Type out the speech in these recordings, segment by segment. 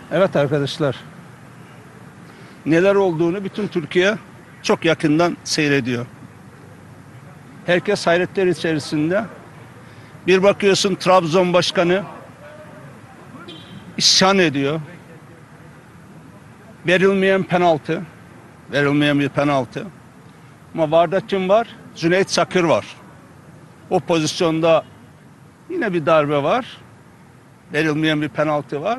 Evet arkadaşlar, neler olduğunu bütün Türkiye çok yakından seyrediyor. Herkes hayretler içerisinde. Bir bakıyorsun Trabzon Başkanı isyan ediyor. Verilmeyen penaltı, verilmeyen bir penaltı. Ama VAR'da kim var? Cüneyt Çakır var. O pozisyonda yine bir darbe var. Verilmeyen bir penaltı var.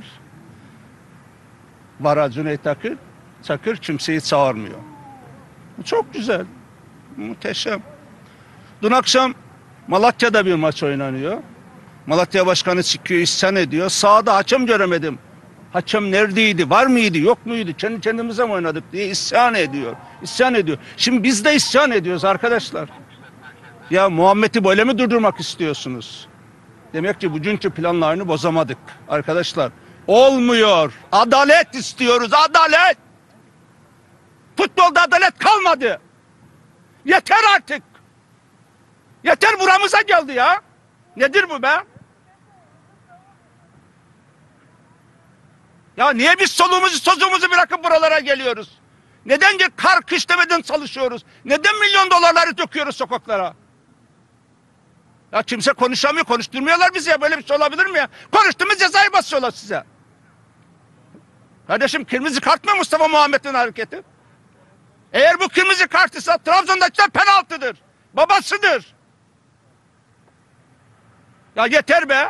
VAR'a Cüneyt Çakır kimseyi çağırmıyor. Bu çok güzel, muhteşem. Dün akşam Malatya'da bir maç oynanıyor. Malatya Başkanı çıkıyor, isyan ediyor. Sahada hakem göremedim. Hakem neredeydi, var mıydı, yok muydu, kendi kendimize mi oynadık diye isyan ediyor. İsyan ediyor. Şimdi biz de isyan ediyoruz arkadaşlar. Ya Muhammed'i böyle mi durdurmak istiyorsunuz? Demek ki bugünkü planlarını bozamadık arkadaşlar. Olmuyor. Adalet istiyoruz, adalet. Futbolda adalet kalmadı. Yeter artık. Yeter, buramıza geldi ya. Nedir bu be? Ya niye biz soluğumuzu sözümüzü bırakıp buralara geliyoruz? Neden ki kar kış demeden çalışıyoruz? Neden milyon dolarları döküyoruz sokaklara? Ya kimse konuşamıyor, konuşturmuyorlar bizi ya. Böyle bir şey olabilir mi ya? Konuştuğumuz cezayı basıyorlar size. Kardeşim, kırmızı kart mı Mustafa Muhammed'in hareketi? Eğer bu kırmızı kart ise Trabzon'dakiler penaltıdır. Babasıdır. Ya yeter be.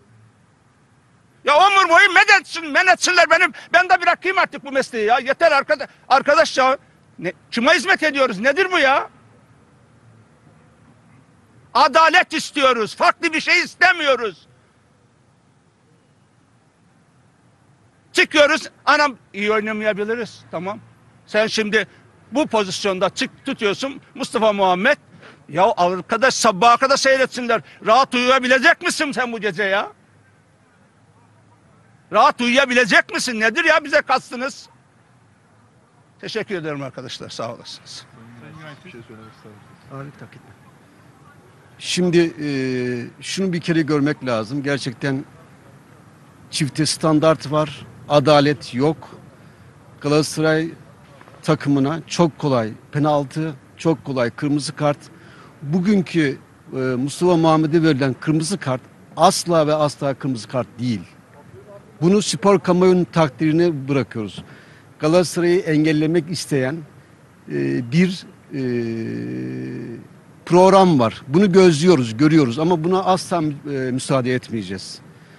Ya ömür boyu men etsinler benim. Ben de bırakayım artık bu mesleği ya. Yeter arkadaş ya. Kime hizmet ediyoruz? Nedir bu ya? Adalet istiyoruz. Farklı bir şey istemiyoruz. Çıkıyoruz. Anam, iyi oynamayabiliriz. Tamam. Sen şimdi bu pozisyonda tutuyorsun Mustafa Muhammed. Ya arkadaş, sabaha kadar seyretsinler. Rahat uyuyabilecek misin sen bu gece ya? Rahat uyuyabilecek misin? Nedir ya bize kastınız? Teşekkür ederim arkadaşlar. Sağ olasınız. Bir şey söylemek ister misiniz? Şimdi şunu bir kere görmek lazım. Gerçekten çifte standart var. Adalet yok. Galatasaray takımına çok kolay penaltı, çok kolay kırmızı kart. Bugünkü Mustafa Muhammed'e verilen kırmızı kart asla ve asla kırmızı kart değil. Bunu spor kamuoyunun takdirine bırakıyoruz. Galatasaray'ı engellemek isteyen bir program var. Bunu gözlüyoruz, görüyoruz ama buna asla müsaade etmeyeceğiz.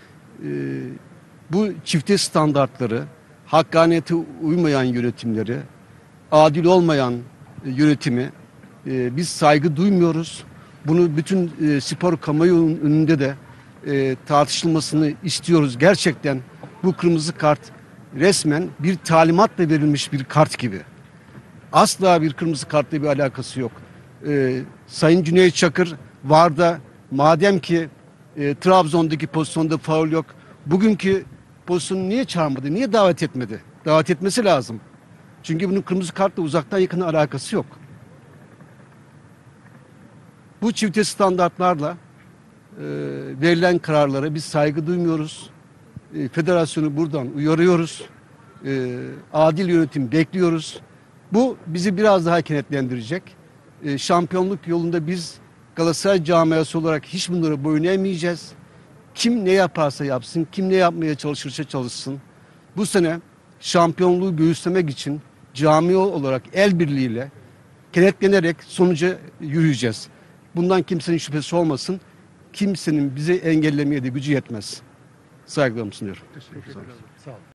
Bu çifte standartları, hakkaniyete uymayan yönetimleri, adil olmayan yönetimi biz saygı duymuyoruz. Bunu bütün spor kamuoyunun önünde de tartışılmasını istiyoruz. Gerçekten bu kırmızı kart resmen bir talimatla verilmiş bir kart gibi. Asla bir kırmızı kartla bir alakası yok. Sayın Cüneyt Çakır VAR'da, madem ki Trabzon'daki pozisyonda faul yok, bugünkü pozisyonu niye çağırmadı, niye davet etmedi? Davet etmesi lazım. Çünkü bunun kırmızı kartla uzaktan yakına alakası yok. Bu çifte standartlarla verilen kararlara biz saygı duymuyoruz. Federasyonu buradan uyarıyoruz. Adil yönetim bekliyoruz. Bu bizi biraz daha kenetlendirecek. Şampiyonluk yolunda biz Galatasaray camiası olarak hiç bunları boyun eğmeyeceğiz. Kim ne yaparsa yapsın, kim ne yapmaya çalışırsa çalışsın. Bu sene şampiyonluğu göğüslemek için cami olarak el birliğiyle kenetlenerek sonuca yürüyeceğiz. Bundan kimsenin şüphesi olmasın. Kimsenin bizi engellemeye de gücü yetmez. Saygılarımı sunuyorum. Teşekkür ederim. Sağ olun.